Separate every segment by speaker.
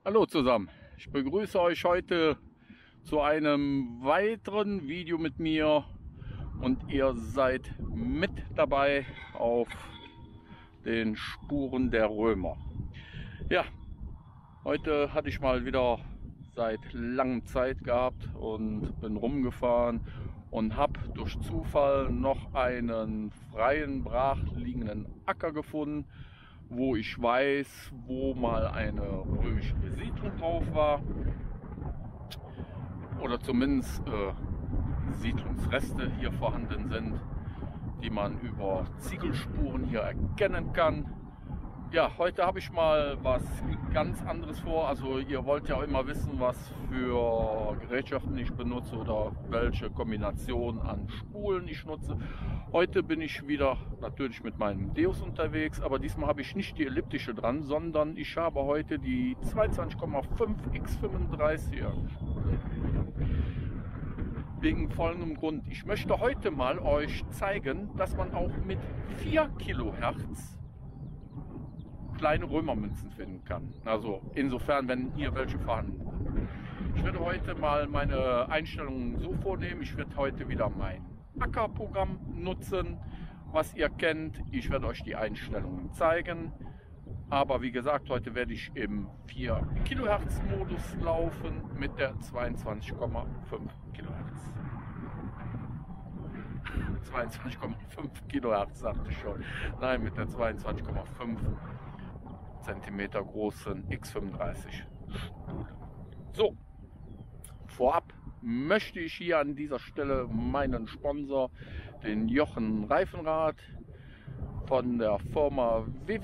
Speaker 1: Hallo zusammen, ich begrüße euch heute zu einem weiteren Video mit mir und ihr seid mit dabei auf den Spuren der Römer. Ja, heute hatte ich mal wieder seit langem Zeit gehabt und bin rumgefahren und habe durch Zufall noch einen freien, brach liegenden Acker gefunden, wo ich weiß, wo mal eine römische Besiedlung drauf war oder zumindest Siedlungsreste hier vorhanden sind, die man über Ziegelspuren hier erkennen kann. Ja, heute habe ich mal was ganz anderes vor. Also ihr wollt ja immer wissen, was für Gerätschaften ich benutze oder welche Kombination an Spulen ich nutze. Heute bin ich wieder natürlich mit meinem Deus unterwegs, aber diesmal habe ich nicht die elliptische dran, sondern ich habe heute die 22,5 X35er. Wegen folgendem Grund. Ich möchte heute mal euch zeigen, dass man auch mit 4 Kilohertz kleine Römermünzen finden kann. Also insofern, wenn hier welche vorhanden sind. Ich werde heute mal meine Einstellungen so vornehmen. Ich werde heute wieder mein Ackerprogramm nutzen, was ihr kennt. Ich werde euch die Einstellungen zeigen. Aber wie gesagt, heute werde ich im 4 Kilohertz Modus laufen mit der 22,5 Kilohertz. 22,5 Kilohertz sagte ich schon. Nein, mit der 22,5 Zentimeter großen X35. So, vorab möchte ich hier an dieser Stelle meinen Sponsor, den Jochen Reifenrad von der Firma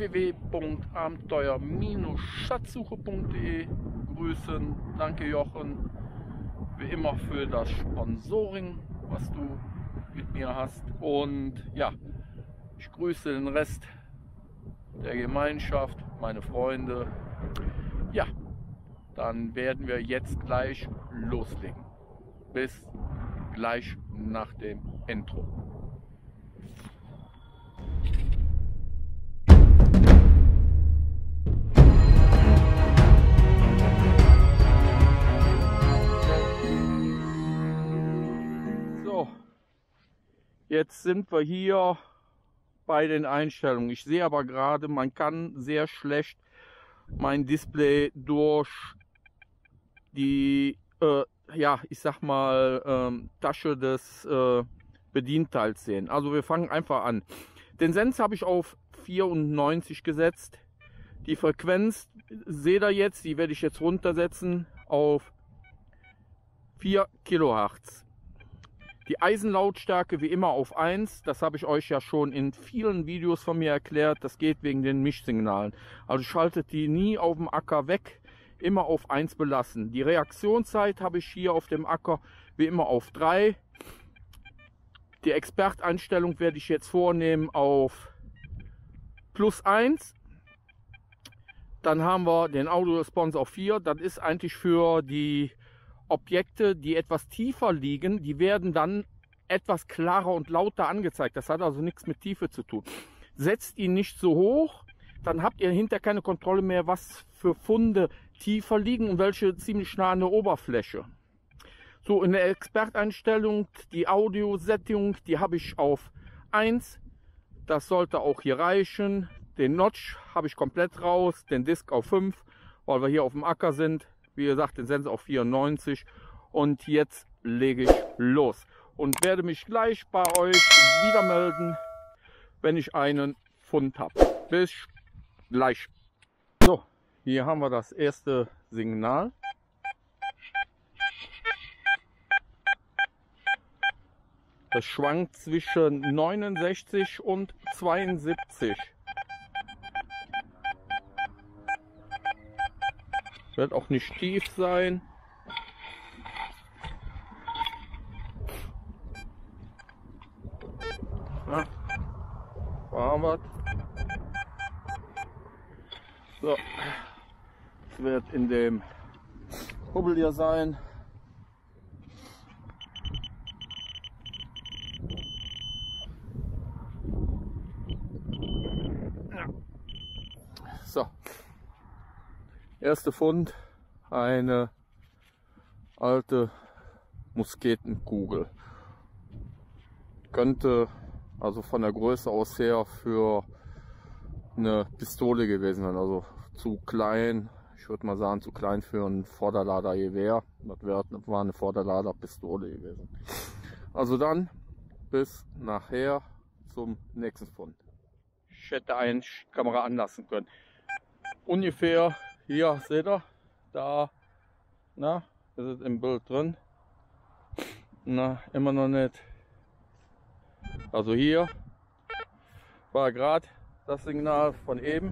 Speaker 1: www.abenteuer-schatzsuche.de grüßen. Danke Jochen, wie immer für das Sponsoring, was du mit mir hast. Und ja, ich grüße den Rest der Gemeinschaft, meine Freunde. Ja, dann werden wir jetzt gleich loslegen. Bis gleich nach dem Intro. So, jetzt sind wir hier bei den Einstellungen. Ich sehe aber gerade, man kann sehr schlecht mein Display durch die ja, ich sag mal Tasche des Bedienteils sehen. Also wir fangen einfach an. Den Sensor habe ich auf 94 gesetzt. Die Frequenz seht ihr jetzt, die werde ich jetzt runtersetzen auf 4 Kilohertz. Die Eisenlautstärke wie immer auf 1, das habe ich euch ja schon in vielen Videos von mir erklärt, das geht wegen den Mischsignalen. Also schaltet die nie auf dem Acker weg, immer auf 1 belassen. Die Reaktionszeit habe ich hier auf dem Acker wie immer auf 3. Die Expert-Einstellung werde ich jetzt vornehmen auf +1. Dann haben wir den Audio-Response auf 4, das ist eigentlich für die Objekte, die etwas tiefer liegen, die werden dann etwas klarer und lauter angezeigt. Das hat also nichts mit Tiefe zu tun. Setzt ihn nicht so hoch, dann habt ihr hinterher keine Kontrolle mehr, was für Funde tiefer liegen und welche ziemlich nah an der Oberfläche. So, in der Experteinstellung, die Audio-Setting, die habe ich auf 1. Das sollte auch hier reichen. Den Notch habe ich komplett raus, den Disk auf 5, weil wir hier auf dem Acker sind. Wie gesagt, den Sensor auf 94 und jetzt lege ich los und werde mich gleich bei euch wieder melden, wenn ich einen Fund habe. Bis gleich. So, hier haben wir das erste Signal. Das schwankt zwischen 69 und 72. Wird auch nicht tief sein. Ja, verarbeitet. So, es wird in dem Hubbel hier sein. Ja. So. Erster Fund eine alte Musketenkugel. Könnte also von der Größe aus her für eine Pistole gewesen sein, also zu klein. Ich würde mal sagen, zu klein für ein Vorderladergewehr. Das war eine Vorderladerpistole gewesen. Also dann bis nachher zum nächsten Fund. Ich hätte eine Kamera anlassen können. Ungefähr hier, seht ihr, da, na, ist es im Bild drin. Na, immer noch nicht. Also hier war gerade das Signal von eben.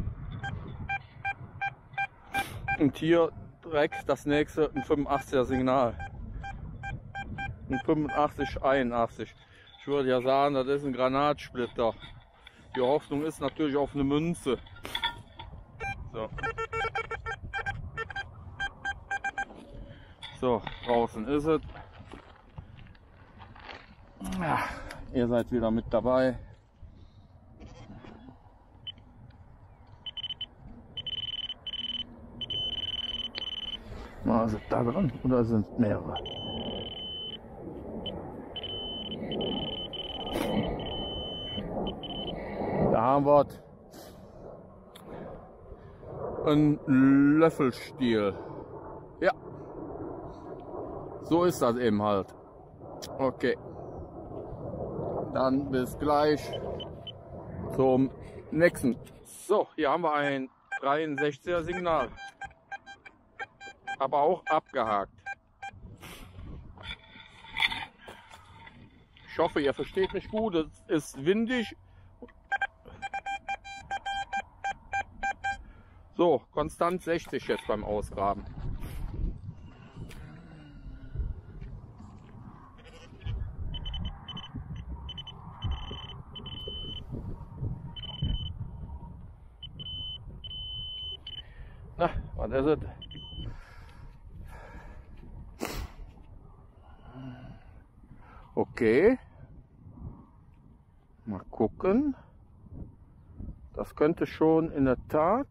Speaker 1: Und hier direkt das nächste, ein 85er Signal. Ein 85, 81. Ich würde ja sagen, das ist ein Granatsplitter. Die Hoffnung ist natürlich auf eine Münze. So. So, draußen ist es. Ja, ihr seid wieder mit dabei. Na, ist es da dran oder sind es mehrere? Da haben wir einen Löffelstiel. Ja, so ist das eben halt. Okay, dann bis gleich zum nächsten. So, hier haben wir ein 63er Signal, aber auch abgehakt. Ich hoffe, ihr versteht mich gut. Es ist windig. So, konstant 60 jetzt beim Ausgraben. Na, was ist es? Okay. Mal gucken. Das könnte schon in der Tat.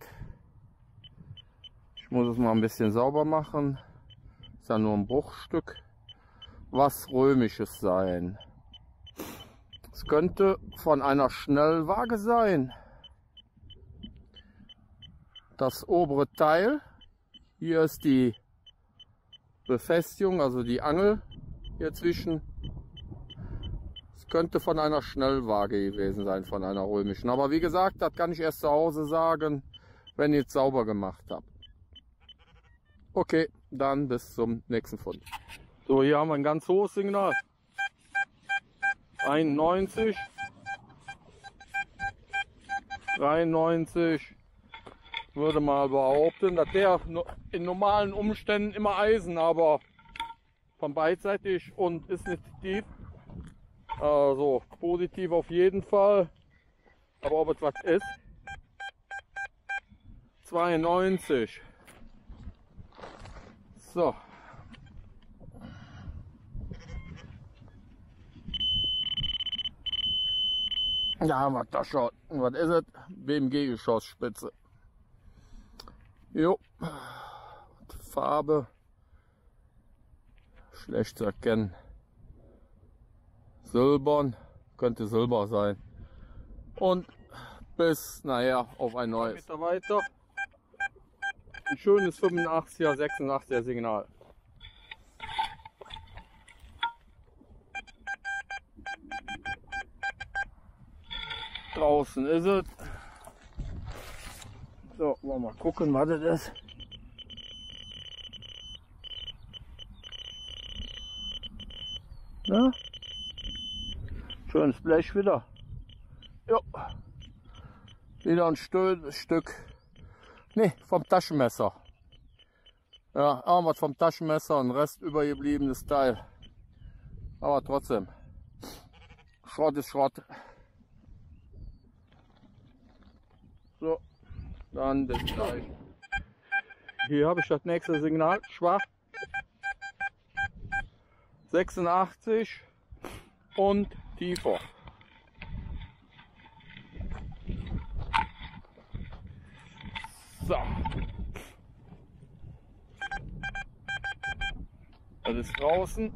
Speaker 1: Ich muss es mal ein bisschen sauber machen. Ist ja nur ein Bruchstück. Was Römisches sein. Es könnte von einer Schnellwaage sein. Das obere Teil. Hier ist die Befestigung, also die Angel hier zwischen. Es könnte von einer Schnellwaage gewesen sein, von einer römischen. Aber wie gesagt, das kann ich erst zu Hause sagen, wenn ich es sauber gemacht habe. Okay, dann bis zum nächsten Fund. So, hier haben wir ein ganz hohes Signal. 91, 93, würde mal behaupten, dass der in normalen Umständen immer Eisen, aber von beidseitig und ist nicht tief. Also positiv auf jeden Fall, aber ob es was ist, 92. So. Da haben wir das schon. Was ist es? BMG-Geschossspitze. Jo. Farbe. Schlecht zu erkennen. Silbern. Könnte Silber sein. Und bis nachher auf ein neues. Meter weiter. Ein schönes 85er, 86er Signal. Draußen ist es. So, wollen wir mal gucken, was das ist. Ja. Schönes Blech wieder. Jo. Wieder ein Stück. Ne, vom Taschenmesser. Ja, irgendwas vom Taschenmesser und Rest übergebliebenes Teil. Aber trotzdem. Schrott ist Schrott. So, dann bis gleich. Hier habe ich das nächste Signal. Schwach. 86 und tiefer. So. Alles draußen.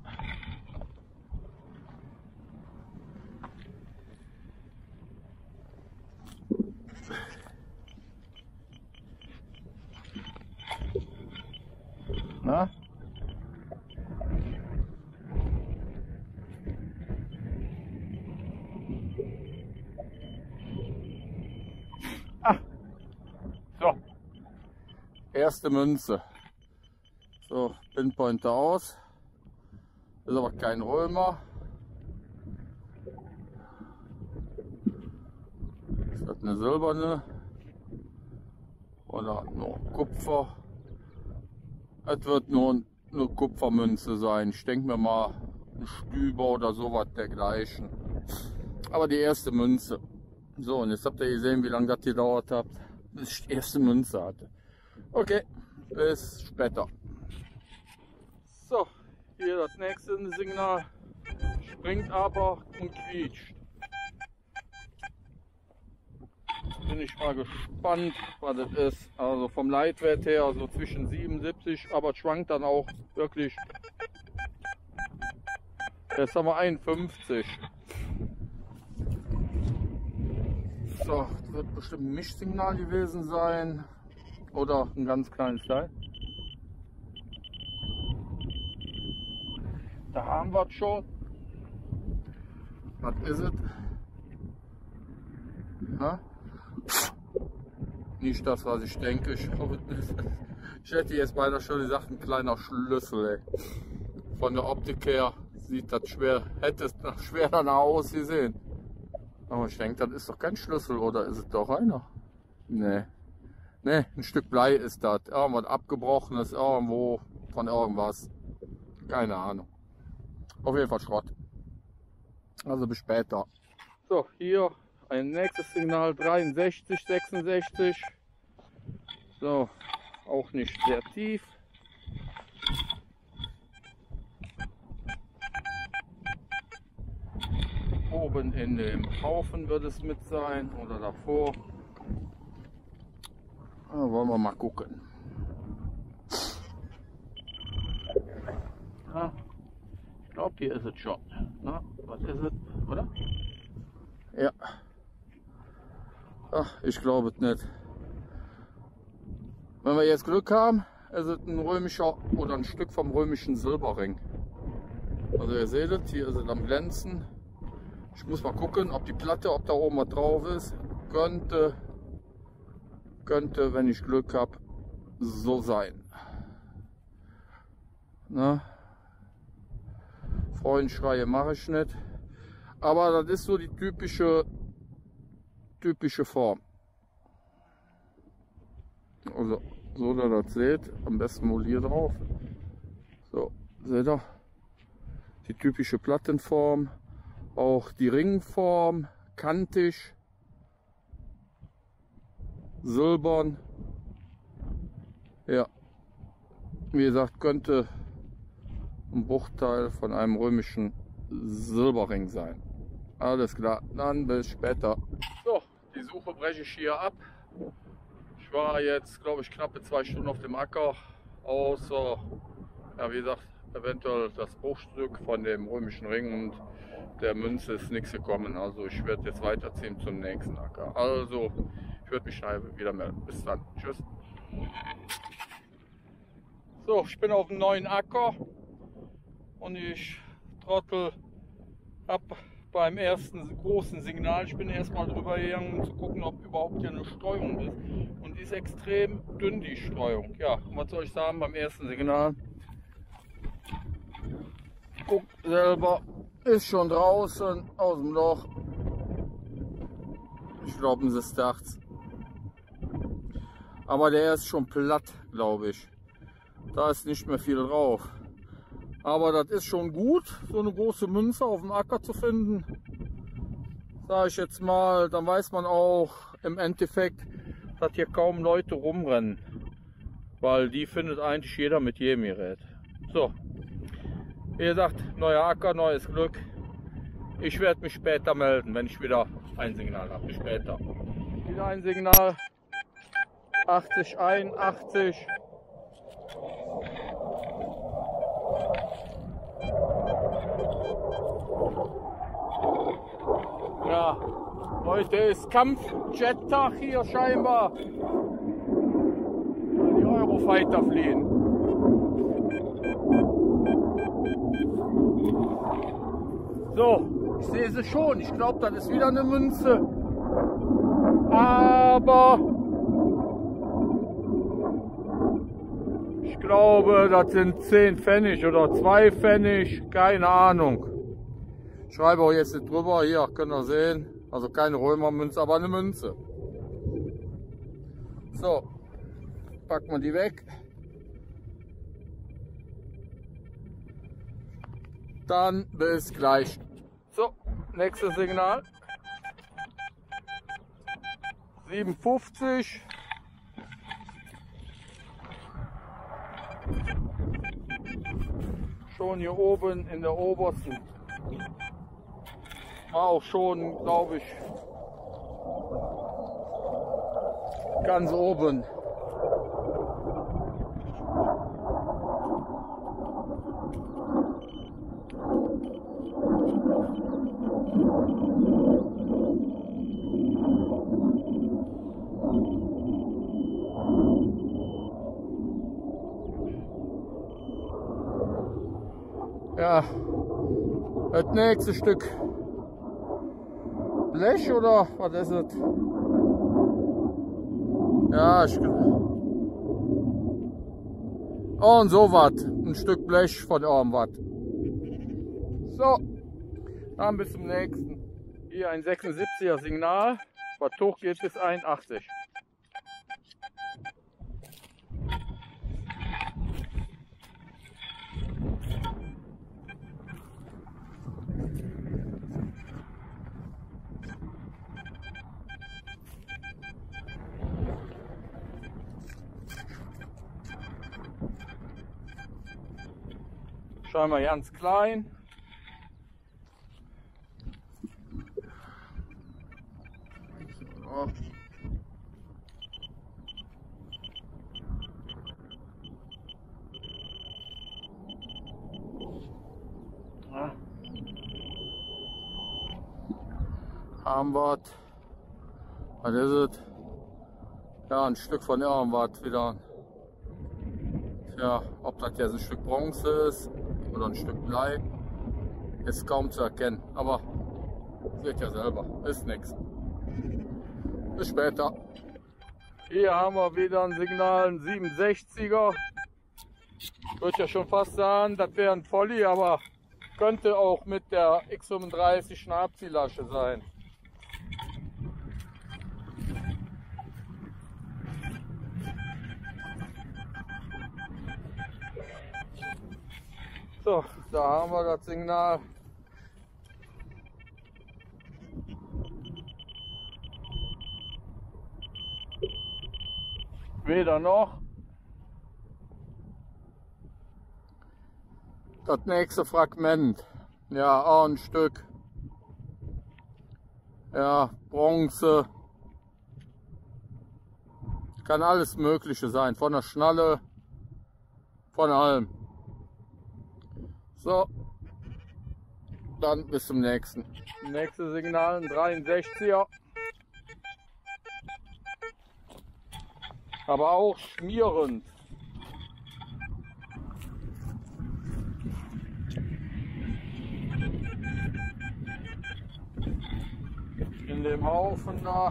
Speaker 1: Na? Ah. So. Erste Münze. So, Pinpointer aus. Ist aber kein Römer. Ist das eine silberne? Oder nur Kupfer? Es wird nur eine Kupfermünze sein. Ich denke mir mal ein Stüber oder sowas dergleichen. Aber die erste Münze. So, und jetzt habt ihr gesehen, wie lange das gedauert hat, bis ich die erste Münze hatte. Okay, bis später. So, hier das nächste Signal. Springt aber und quietscht. Bin ich mal gespannt, was das ist. Also vom Leitwert her so zwischen 77, aber es schwankt dann auch wirklich. Jetzt haben wir 51. So, das wird bestimmt ein Mischsignal gewesen sein. Oder ein ganz kleines Teil. Da haben wir es schon. Was ist es? Ja? Nicht das, was ich denke. Ich hätte jetzt beinahe schon gesagt, ein kleiner Schlüssel. Ey. Von der Optik her sieht das schwer, hätte es schwer danach ausgesehen. Aber ich denke, das ist doch kein Schlüssel, oder ist es doch einer? Nee. Nee, ein Stück Blei ist das. Irgendwas abgebrochenes, irgendwo von irgendwas. Keine Ahnung. Auf jeden Fall Schrott. Also bis später. So, hier ein nächstes Signal, 63, 66. So, auch nicht sehr tief. Oben in dem Haufen wird es mit sein oder davor. Wollen wir mal gucken. Ja, ich glaube, hier ist es schon. Na, was ist es, oder? Ja. Ach, ich glaube es nicht. Wenn wir jetzt Glück haben, ist es ein römischer oder ein Stück vom römischen Silberring. Also ihr seht es, hier ist es am Glänzen. Ich muss mal gucken, ob die Platte, ob da oben was drauf ist. Könnte, wenn ich Glück habe, so sein. Na? Freundschreie mache ich nicht. Aber das ist so die typische Form. Also, so dass ihr das seht, am besten wohl hier drauf. So, seht ihr? Die typische Plattenform. Auch die Ringform, kantig, silbern. Ja, wie gesagt, könnte ein Bruchteil von einem römischen Silberring sein. Alles klar, dann bis später. So, die Suche breche ich hier ab. Ich war jetzt, glaube ich, knappe 2 Stunden auf dem Acker, außer, ja, wie gesagt, eventuell das Bruchstück von dem römischen Ring und der Münze ist nichts gekommen. Also ich werde jetzt weiterziehen zum nächsten Acker. Also ich würde mich schnell wieder melden. Bis dann. Tschüss. So, ich bin auf dem neuen Acker und ich trottel ab beim ersten großen Signal. Ich bin erstmal drüber gegangen, um zu gucken, ob überhaupt hier eine Streuung ist. Und die ist extrem dünn, die Streuung. Ja, und was soll ich sagen beim ersten Signal? Guckt selber, ist schon draußen aus dem Loch. Ich glaube, es ist nachts. Aber der ist schon platt, glaube ich. Da ist nicht mehr viel drauf. Aber das ist schon gut, so eine große Münze auf dem Acker zu finden. Sage ich jetzt mal, dann weiß man auch im Endeffekt, dass hier kaum Leute rumrennen. Weil die findet eigentlich jeder mit jedem Gerät. So, wie gesagt, neuer Acker, neues Glück. Ich werde mich später melden, wenn ich wieder ein Signal habe. Bis später. Wieder ein Signal. 80, 81. Ja, heute ist Kampfjet-Tag hier scheinbar. Die Eurofighter fliehen. So, ich sehe sie schon. Ich glaube, das ist wieder eine Münze. Aber ich glaube, das sind 10 Pfennig oder 2 Pfennig. Keine Ahnung. Ich schreibe auch jetzt nicht drüber. Hier, könnt ihr sehen. Also keine Römermünze, aber eine Münze. So, packen wir die weg. Dann bis gleich. So, nächstes Signal. 57. Schon hier oben in der obersten. Auch schon, glaube ich, ganz oben. Ja, das nächste Stück Blech oder was ist es? Ja, und so was, ein Stück Blech von irgendwas. So, dann bis zum nächsten. Hier ein 76er Signal, was hoch geht bis 81. Scheinbar ganz klein. So. Ja. Haben wir, was ist es? Ja, ein Stück von irgendwas wieder. Ja, ob das jetzt ein Stück Bronze ist oder ein Stück Blei, ist kaum zu erkennen. Aber seht ihr selber, ist nichts. Bis später. Hier haben wir wieder ein Signal, ein 67er. Ich würde ja schon fast sagen, das wäre ein Volli, aber könnte auch mit der X35 eine Abziehlasche sein. So, da haben wir das Signal. Weder noch. Das nächste Fragment. Ja, auch ein Stück. Ja, Bronze. Kann alles Mögliche sein. Von der Schnalle, von allem. So, dann bis zum nächsten. Nächstes Signal, ein 63er. Aber auch schmierend. In dem Haufen da.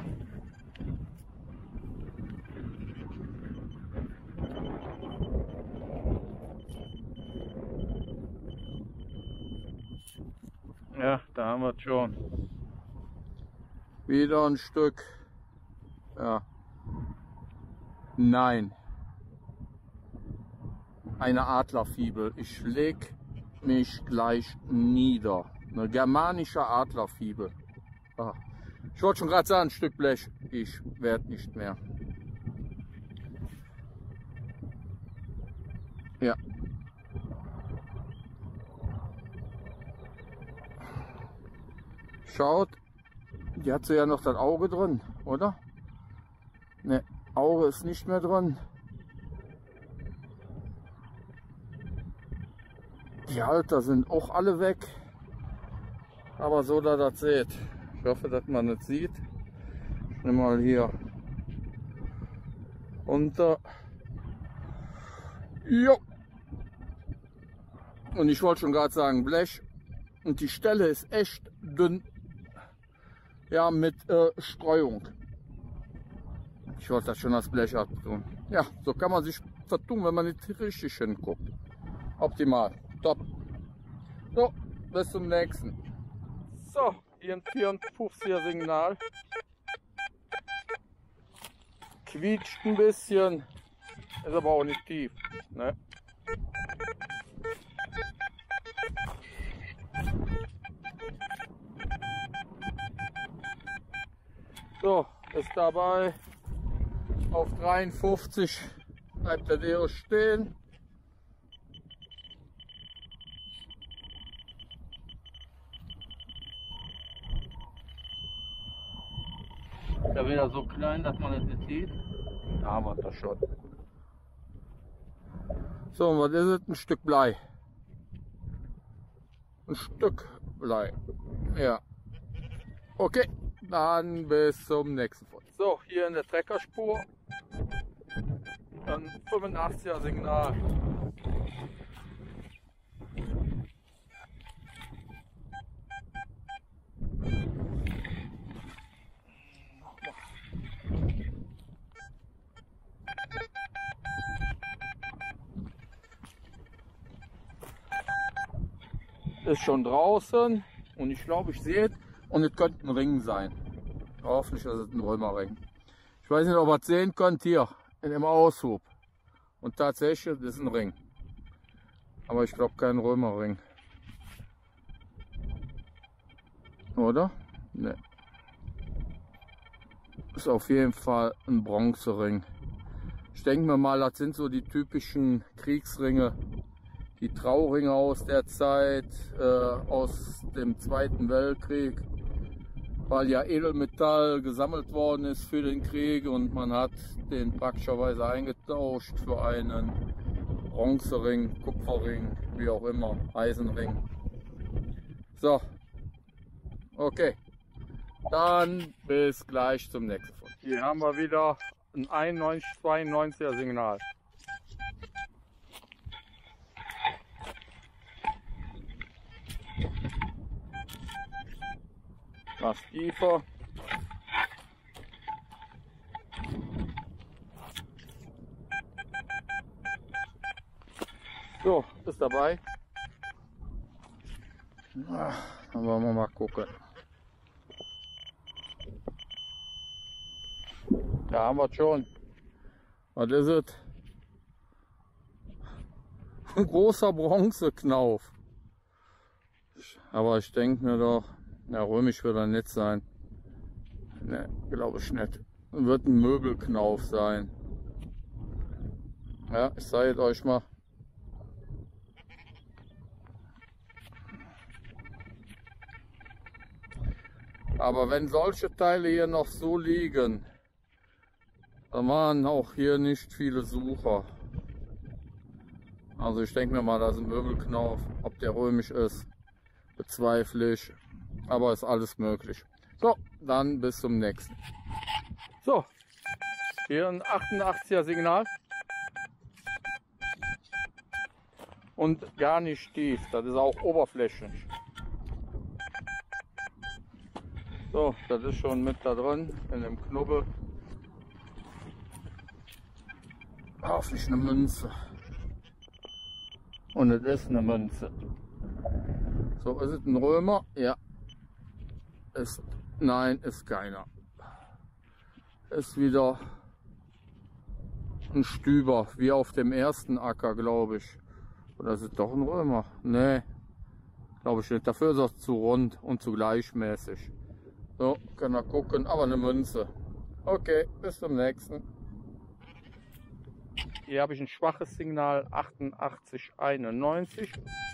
Speaker 1: Ja, da haben wir es schon. Wieder ein Stück. Ja. Nein. Eine Adlerfibel. Ich leg mich gleich nieder. Eine germanische Adlerfibel. Ah. Ich wollte schon gerade sagen, ein Stück Blech. Ich werde nicht mehr. Ja. Schaut, die hat sie ja noch das Auge drin, oder? Ne, Auge ist nicht mehr drin. Die Halter sind auch alle weg. Aber so, dass ihr das seht. hoffe, dass man es sieht. Ich nehme mal hier runter. Jo. Und ich wollte schon gerade sagen Blech. Und die Stelle ist echt dünn. Ja, mit Streuung. Ich wollte das schon als Blech abtun. Ja, so kann man sich vertun, wenn man nicht richtig hinguckt. Optimal. Top. So, bis zum nächsten. So, hier ein 54er Signal. Quietscht ein bisschen. Ist aber auch nicht tief. Ne? So, ist dabei. Auf 53 bleibt der Deo stehen. Ist ja wieder so klein, dass man es nicht sieht. Da haben wir das schon. So, und was ist es? Ein Stück Blei. Ein Stück Blei. Ja. Okay, dann bis zum nächsten Mal. So, hier in der Treckerspur. Ein 85er Signal. Ist schon draußen und ich glaube, ich sehe es und es könnte ein Ring sein. Hoffentlich ist es ein Römerring. Ich weiß nicht, ob ihr es sehen könnt hier in dem Aushub. Und tatsächlich ist es ein Ring. Aber ich glaube kein Römerring. Oder? Ne. Ist auf jeden Fall ein Bronzering. Ich denke mir mal, das sind so die typischen Kriegsringe. Die Trauringe aus der Zeit, aus dem Zweiten Weltkrieg, weil ja Edelmetall gesammelt worden ist für den Krieg und man hat den praktischerweise eingetauscht für einen Bronzering, Kupferring, wie auch immer, Eisenring. So, okay, dann bis gleich zum nächsten Fund. Hier haben wir wieder ein 91-92er Signal. Was tiefer. So, ist dabei. Dann wollen wir mal gucken. Da haben wir es schon. Was ist es? Ein großer Bronzeknauf. Aber ich denke mir doch, ja, römisch wird er nicht sein. Ne, glaube ich nicht. Wird ein Möbelknauf sein. Ja, ich sage es euch mal. Aber wenn solche Teile hier noch so liegen, dann waren auch hier nicht viele Sucher. Also ich denke mir mal, das ist ein Möbelknauf. Ob der römisch ist, bezweifle ich. Aber ist alles möglich. So, dann bis zum nächsten. So, hier ein 88er Signal. Und gar nicht tief, das ist auch oberflächlich. So, das ist schon mit da drin, in dem Knubbel. Hoffentlich eine Münze. Und es ist eine Münze. So, ist es ein Römer? Ja. Ist, nein, ist keiner. Ist wieder ein Stüber, wie auf dem ersten Acker, glaube ich. Oder ist es doch ein Römer? Nee, glaube ich nicht. Dafür ist es zu rund und zu gleichmäßig. So, können wir gucken, aber eine Münze. Okay, bis zum nächsten. Hier habe ich ein schwaches Signal, 8891.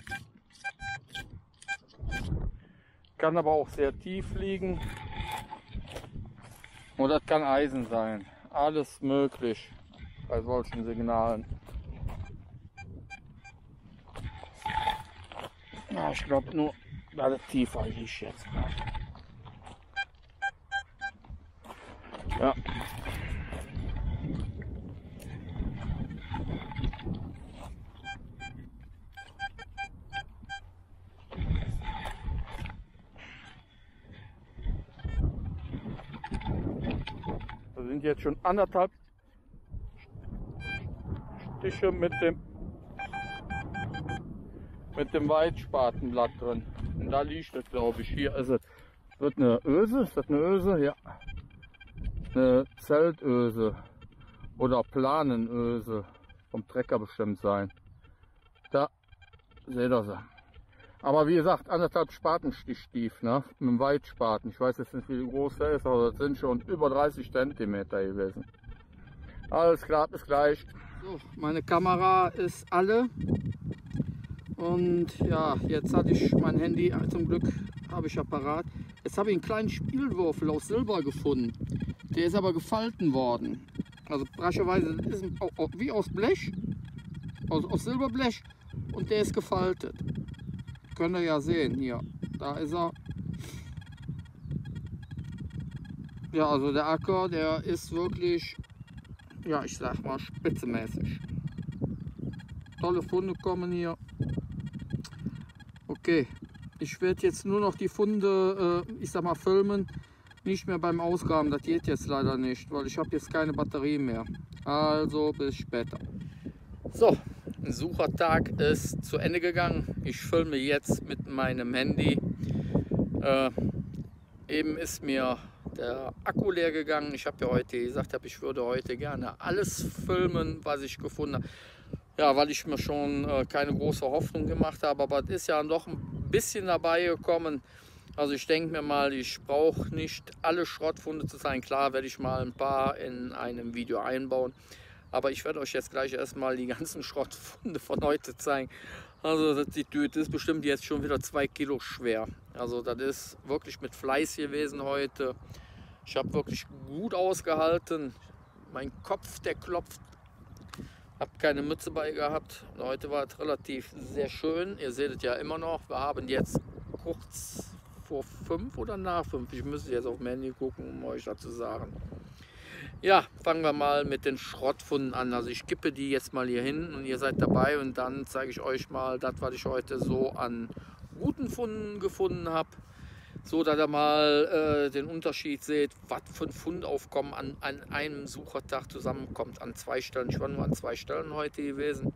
Speaker 1: Kann aber auch sehr tief liegen. Oder das kann Eisen sein. Alles möglich bei solchen Signalen. Na, ich glaube nur, dass es tiefer liegt jetzt. Ja. Wir sind jetzt schon 1,5 Stiche mit dem Weitspatenblatt drin. Und da liegt es, glaube ich. Hier ist es. Wird eine Öse? Ist das eine Öse? Ja. Eine Zeltöse oder Planenöse. Vom Trecker bestimmt sein. Da seht ihr sie. Aber wie gesagt, 1,5 Spatenstichstief, ne? Mit dem Weitspaten. Ich weiß jetzt nicht, wie groß der ist, aber das sind schon über 30 cm gewesen. Alles klar, bis gleich. So, meine Kamera ist alle. Und ja, jetzt hatte ich mein Handy, zum Glück habe ich apparat. Jetzt habe ich einen kleinen Spielwürfel aus Silber gefunden. Der ist aber gefalten worden. Also praktischerweise ist wie aus Blech, aus Silberblech, und der ist gefaltet. Könnt ihr ja sehen hier. Da ist er. Ja, also der Acker, der ist wirklich, ja, ich sag mal, spitzenmäßig. Tolle Funde kommen hier. Okay, ich werde jetzt nur noch die Funde, ich sag mal, filmen. Nicht mehr beim Ausgraben, das geht jetzt leider nicht, weil ich habe jetzt keine Batterie mehr. Also bis später. So, ein Suchertag ist zu Ende gegangen. Ich filme jetzt mit meinem Handy. Eben ist mir der Akku leer gegangen. Ich habe ja heute gesagt, ich würde heute gerne alles filmen, was ich gefunden habe. Ja, weil ich mir schon keine große Hoffnung gemacht habe, aber es ist ja doch ein bisschen dabei gekommen. Also ich denke mir mal, ich brauche nicht alle Schrottfunde zu zeigen. Klar werde ich mal ein paar in einem Video einbauen. Aber ich werde euch jetzt gleich erstmal die ganzen Schrottfunde von heute zeigen. Also die Tüte ist bestimmt jetzt schon wieder 2 Kilo schwer. Also das ist wirklich mit Fleiß gewesen heute. Ich habe wirklich gut ausgehalten. Mein Kopf, der klopft. Habe keine Mütze bei gehabt. Heute war es relativ sehr schön. Ihr seht es ja immer noch. Wir haben jetzt kurz vor 5 oder nach 5. Ich müsste jetzt auf mein Handy gucken, um euch das zu sagen. Ja, fangen wir mal mit den Schrottfunden an. Also ich kippe die jetzt mal hier hin und ihr seid dabei und dann zeige ich euch mal das, was ich heute so an guten Funden gefunden habe. So, dass ihr mal den Unterschied seht, was für ein Fundaufkommen an einem Suchertag zusammenkommt. An 2 Stellen. Ich war nur an 2 Stellen heute gewesen.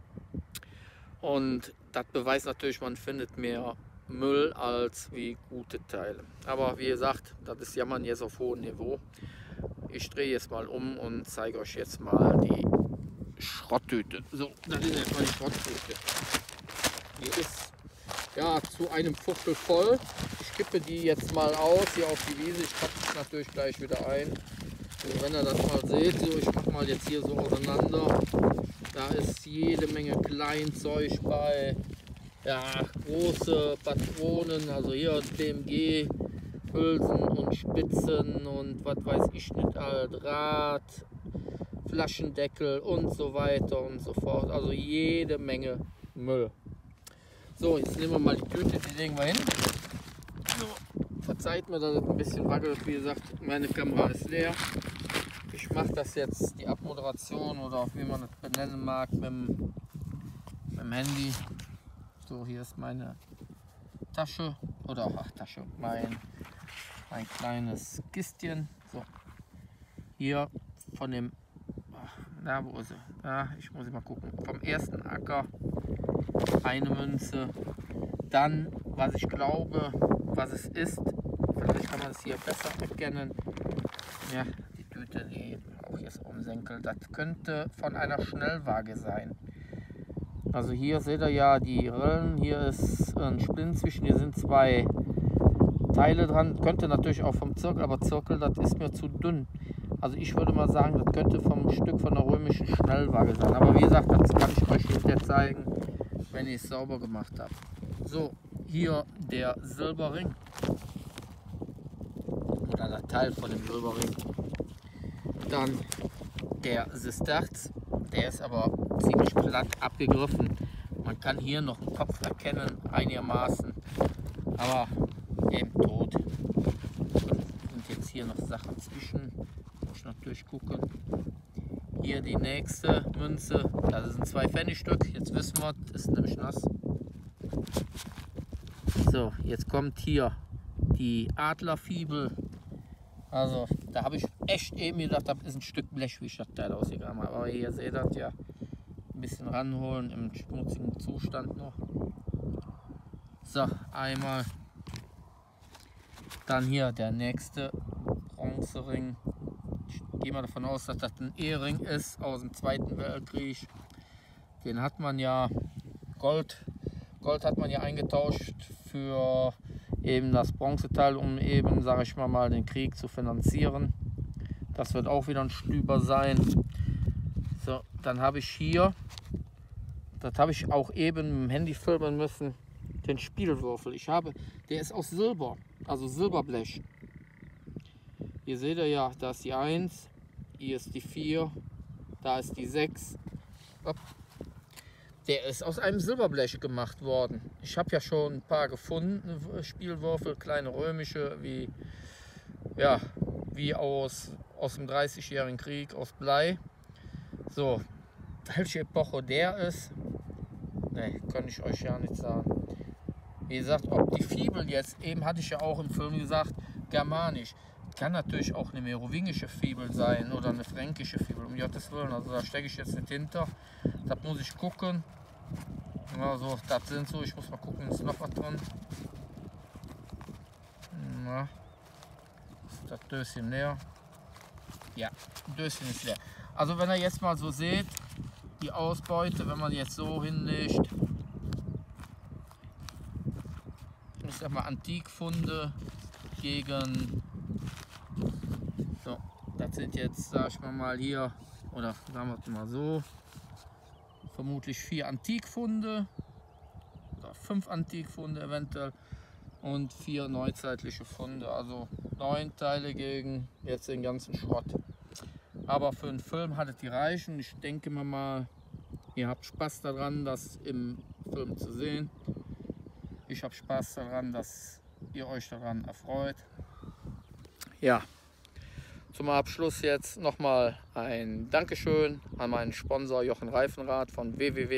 Speaker 1: Und das beweist natürlich, man findet mehr Müll als wie gute Teile. Aber wie gesagt, das ist Jammern jetzt auf hohem Niveau. Ich drehe jetzt mal um und zeige euch jetzt mal die Schrotttüte. So, das ist jetzt mal die Schrotttüte. Die ist ja zu einem Viertel voll. Ich kippe die jetzt mal aus hier auf die Wiese. Ich packe es natürlich gleich wieder ein. Und wenn ihr das mal seht, so, ich mache mal jetzt hier so auseinander. Da ist jede Menge Kleinzeug bei. Ja, große Patronen, also hier BMG, Hülsen und Spitzen und was weiß ich nicht, Draht, Flaschendeckel und so weiter und so fort. Also jede Menge Müll. So, jetzt nehmen wir mal die Tüte, die legen wir hin. So, verzeiht mir, dass es ein bisschen wackelt. Wie gesagt, meine Kamera ist leer. Ich mache das jetzt, die Abmoderation oder wie man es benennen mag, mit dem Handy. So, hier ist meine Tasche oder Tasche, mein kleines Kistchen. So, hier von dem, na, wo ist sie? Ja, ich muss mal gucken. Vom ersten Acker eine Münze. Dann, was ich glaube, was es ist, vielleicht kann man es hier besser erkennen. Ja, die Tüte, die auch jetzt umsenkel, das könnte von einer Schnellwaage sein. Also hier seht ihr ja die Rillen, hier ist ein Splint zwischen, hier sind 2 Teile dran. Könnte natürlich auch vom Zirkel, aber Zirkel, das ist mir zu dünn. Also ich würde mal sagen, das könnte vom Stück von der römischen Schnellwaage sein. Aber wie gesagt, das kann ich euch hinterher zeigen, wenn ich es sauber gemacht habe. So, hier der Silberring. Oder der Teil von dem Silberring. Dann der Sesterz. Der ist aber ziemlich platt abgegriffen. Man kann hier noch einen Kopf erkennen, einigermaßen, aber eben tot. Und sind jetzt hier noch Sachen zwischen. muss ich natürlich gucken. Hier die nächste Münze, das ist ein 2-Pfennig-Stück. Jetzt wissen wir, das ist nämlich nass. So, jetzt kommt hier die Adlerfibel. Also, da habe ich echt eben gedacht, das ist ein Stück Blech, wie ich das Teil ausgegraben habe. Aber ihr seht das ja, ein bisschen ranholen im schmutzigen Zustand noch. So, einmal. Dann hier der nächste Bronzering. Ich gehe mal davon aus, dass das ein Ehering ist aus dem Zweiten Weltkrieg. Den hat man ja, Gold hat man ja eingetauscht für eben das Bronzeteil, um eben, sage ich mal, den Krieg zu finanzieren. Das wird auch wieder ein Stüber sein. So, dann habe ich hier, das habe ich auch eben mit dem Handy filmen müssen, den Spielwürfel. Der ist aus Silber, also Silberblech. Hier seht ihr ja, da ist die 1, hier ist die 4, da ist die 6. Der ist aus einem Silberblech gemacht worden. Ich habe ja schon ein paar gefunden, Spielwürfel, kleine römische, wie aus dem 30-jährigen Krieg, aus Blei. So, welche Epoche der ist, ne, kann ich euch ja nicht sagen. Wie gesagt, ob die Fibel jetzt, eben hatte ich ja auch im Film gesagt, germanisch. Kann natürlich auch eine merowingische Fibel sein oder eine fränkische Fibel, um Gottes Willen. Also da stecke ich jetzt nicht hinter. Das muss ich gucken. Also das sind so, ich muss mal gucken, ist noch was drin. Na, ist das Döschen leer? Ja, Döschen ist leer. Also wenn ihr jetzt mal so seht, die Ausbeute, wenn man jetzt so hinlegt, ich sag mal Antikfunde gegen, so, das sind jetzt, sag ich mal hier, oder sagen wir mal so, vermutlich 4 Antikfunde oder 5 Antikfunde eventuell und 4 neuzeitliche Funde, also 9 Teile gegen jetzt den ganzen Schrott. Aber für einen Film hattet die reichen. Ich denke mir mal, ihr habt Spaß daran, das im Film zu sehen. Ich habe Spaß daran, dass ihr euch daran erfreut. Ja, zum Abschluss jetzt nochmal ein Dankeschön an meinen Sponsor Jochen Reifenrath von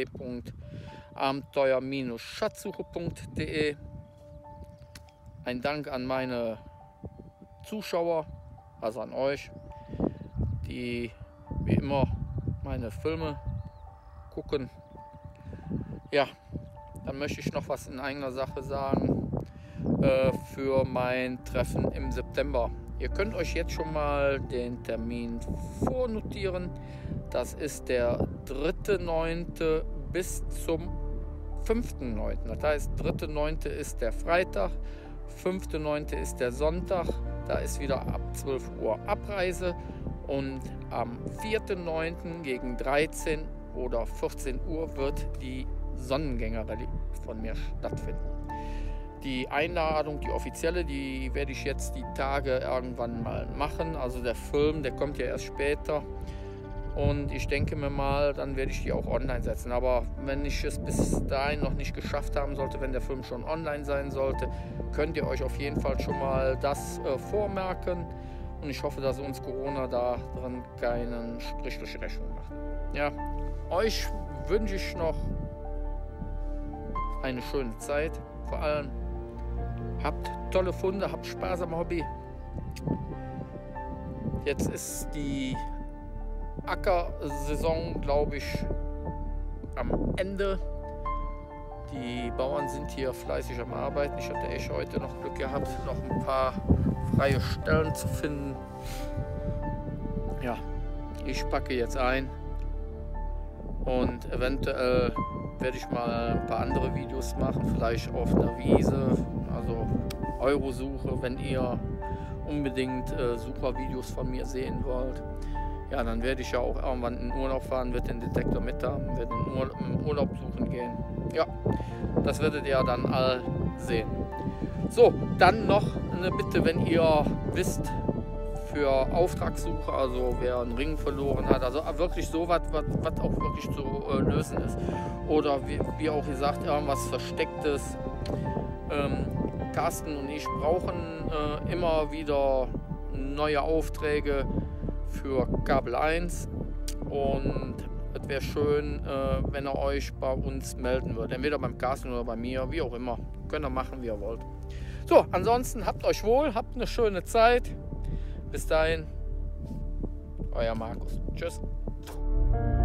Speaker 1: www.abenteuer-schatzsuche.de. Ein Dank an meine Zuschauer, also an euch, die wie immer meine Filme gucken. Ja, dann möchte ich noch was in eigener Sache sagen für mein Treffen im September. Ihr könnt euch jetzt schon mal den Termin vornotieren. Das ist der 3.9. bis zum 5.9. Das heißt, 3.9. ist der Freitag, 5.9. ist der Sonntag. Da ist wieder ab 12 Uhr Abreise. Und am 4.9. gegen 13 oder 14 Uhr wird die Sonnengänger-Rallye von mir stattfinden. Die Einladung, die offizielle, die werde ich jetzt die Tage irgendwann mal machen. Also der Film, der kommt ja erst später. Und ich denke mir mal, dann werde ich die auch online setzen. Aber wenn ich es bis dahin noch nicht geschafft haben sollte, wenn der Film schon online sein sollte, könnt ihr euch auf jeden Fall schon mal das vormerken. Und ich hoffe, dass uns Corona da drin keinen Strich durch die Rechnung macht. Ja, euch wünsche ich noch eine schöne Zeit. Vor allem habt tolle Funde, habt Spaß am Hobby. Jetzt ist die Ackersaison, glaube ich, am Ende. Die Bauern sind hier fleißig am Arbeiten. Ich hatte echt heute noch Glück gehabt, noch ein paar freie Stellen zu finden. Ja, ich packe jetzt ein und eventuell werde ich mal ein paar andere Videos machen, vielleicht auf einer Wiese, also Eurosuche, wenn ihr unbedingt Suchervideos von mir sehen wollt. Ja, dann werde ich ja auch irgendwann in Urlaub fahren, werde den Detektor mit haben, werde im Urlaub suchen gehen. Ja, das werdet ihr dann all sehen. So, dann noch eine Bitte, wenn ihr wisst, für Auftragssuche, also wer einen Ring verloren hat, also wirklich so was auch wirklich zu lösen ist. Oder wie auch gesagt, irgendwas Verstecktes. Carsten und ich brauchen immer wieder neue Aufträge für Kabel 1 und es wäre schön, wenn ihr euch bei uns melden würdet, entweder beim Carsten oder bei mir, wie auch immer. Könnt ihr machen, wie ihr wollt. So, ansonsten habt euch wohl, habt eine schöne Zeit. Bis dahin, euer Markus. Tschüss.